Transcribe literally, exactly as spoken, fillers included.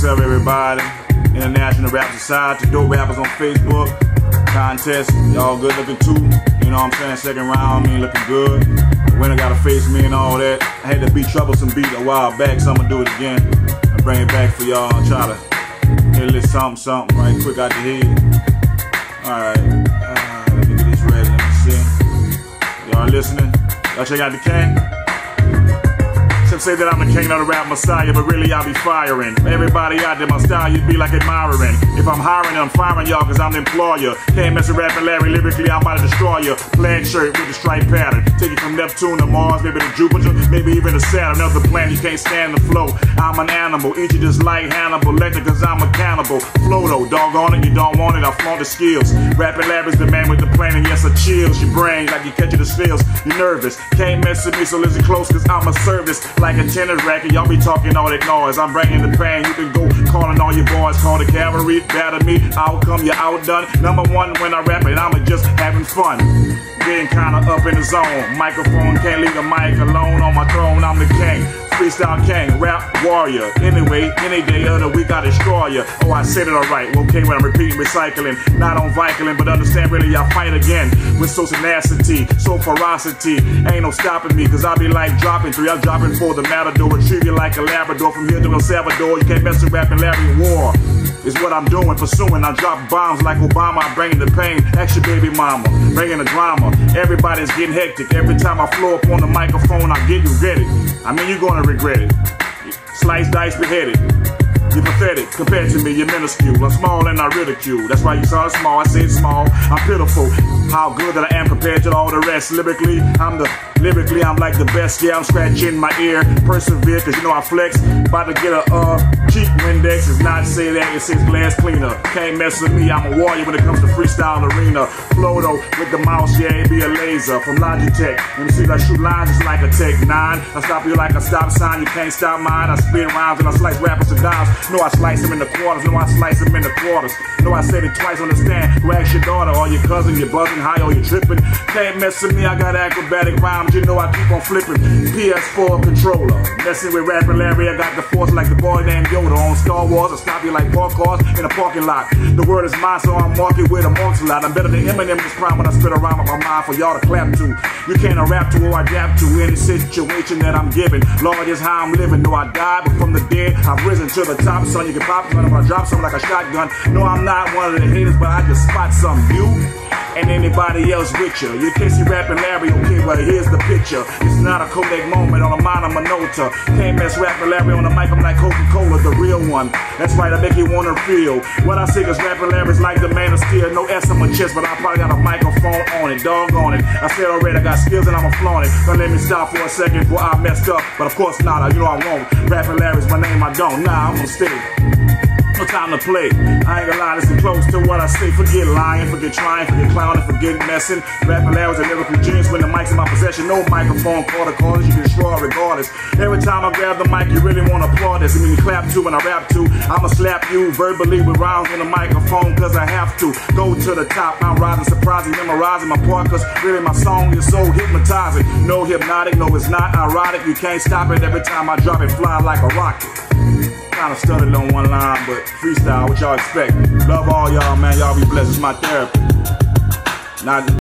What's up, everybody? International Rap Society, dope rappers on Facebook. Contest, y'all good looking too. You know what I'm saying? Second round, me looking good. The winner gotta face me and all that. I had to beat Troublesome Beat a while back, so I'm gonna do it again and bring it back for y'all and try to hit a little something, something right quick out the head. Alright, uh, let me get this ready, let me see. Y'all listening? Y'all check out the King? Some say that I'm the king of the rap messiah, but really I be firing everybody out there. My style you'd be like admiring. If I'm hiring, I'm firing y'all cause I'm the employer. Can't mess with Rapping Larry, lyrically I'm about to destroy you. Plaid shirt with the stripe pattern, take it from Neptune to Mars, maybe to Jupiter, maybe even to Saturn. Another planet you can't stand the flow. I'm an animal, eat you just like Hannibal Lecter cause I'm a cannibal. Flow though, doggone it, you don't want it, I flaunt the skills. Rapping Larry's the man with the plan, and yes I chills your brain like you catching the spills. You're nervous, can't mess with me, so listen close cause I'm a service. Like a tennis racket, y'all be talking all that noise. I'm bringing the pain, you can go calling all your boys. Call the cavalry, batter me, outcome, you're outdone. Number one when I rap it, I'm just having fun. Getting kinda up in the zone. Microphone can't leave the mic alone. On my throne, I'm the king. Freestyle king, rap warrior. Anyway, any day of the week I destroy you. Oh, I said it alright. Okay, when I'm repeating, recycling. Not on Viking, but understand really I fight again. With so tenacity, so ferocity. Ain't no stopping me, cause I be like dropping three. I'm dropping for the matador. Retrieve you like a Labrador. From here to El Salvador. You can't mess with Rapping Larry. War is what I'm doing, pursuing. I drop bombs like Obama. I'm bringing the pain. Extra baby mama. Bringing the drama. Everybody's getting hectic. Every time I flow up on the microphone, I get you ready. I mean, you're gonna regret it. Slice, dice, beheaded. You're pathetic compared to me, you're minuscule. I'm small and I ridicule. That's why you saw it small, I said small. I'm pitiful. How good that I am compared to all the rest. Lyrically, I'm the lyrically, I'm like the best. Yeah, I'm scratching my ear. Persevere, cause you know I flex. About to get a uh cheap Windex. It's not say that, it says glass cleaner. Can't mess with me, I'm a warrior when it comes to freestyle arena. Flow though, with the mouse, yeah, it be a laser from Logitech. Let me see, I shoot lines just like a Tech nine. I stop you like a stop sign, you can't stop mine. I spin rhymes and I slice rappers to dimes. No, I slice them in the quarters. No, I slice them in the quarters. No, I said it twice, understand. Go ask your daughter or your cousin, you're buzzing high or you're tripping. Can't mess with me, I got acrobatic rhymes. You know I keep on flipping. P S four controller. Messing with Rapping Larry, I got the force like the boy named Yoda. On Star Wars, I stop you like park cars in a parking lot. The word is mine, so I'm marking with a multi-lot. I'm better than Eminem this prime when I spit a rhyme up my mind for y'all to clap to. You can't rap to or adapt to any situation that I'm giving. Lord is how I'm living. No, I died, but from the dead, I've risen to the top. Son, you can pop gun if I drop something like a shotgun. No, I'm not one of the haters, but I just spot something. You and anybody else with you. You can't see Rapping Larry, okay, but here's the picture. It's not a Kodak moment on a Mono Minota. Can't mess Rapping Larry on the mic, I'm like Coca-Cola, the real one. That's right, I make you wanna feel. What I say is Rapping Larry's like the man of steel. No S on my chest, but I probably got a microphone on it, dog on it. I said already, I got skills and I'ma flaunt it. But let me stop for a second before I messed up. But of course not, you know I won't. Rapping Larry's my name, I don't. Nah, I'm gonna stay. No time to play. I ain't gonna lie, listen close to what I say. Forget lying, forget trying, forget clowning, forget messing. Rapping Larry's a lyrical genius when the mic's in my possession. No microphone, quarter corners, you can destroy regardless. Every time I grab the mic, you really wanna applaud this. I mean, you clap to when I rap to. I'ma slap you verbally with rhymes on the microphone, cause I have to. Go to the top, I'm rising, surprising, memorizing my part, cause really my song is so hypnotizing. No hypnotic, no it's not ironic. You can't stop it every time I drop it, flying like a rocket. Kinda stuttered on one line, but freestyle, what y'all expect? Love all y'all, man. Y'all be blessed. It's my therapy. Not